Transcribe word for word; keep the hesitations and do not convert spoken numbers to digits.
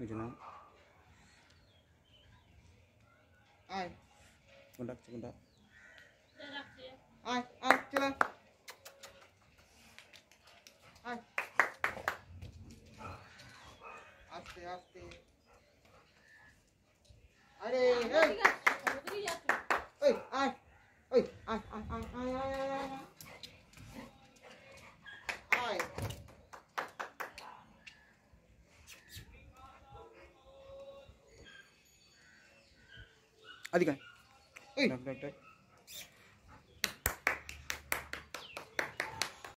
ওই জন্য আয় কোন ডাকছে কোনটা আয় আয় চলে আয় আস্তে আস্তে আরে এই ওই আয় ওই আয় আয় আয় আয় আয় আয় আদিকা এই ডাক ডাক ডাক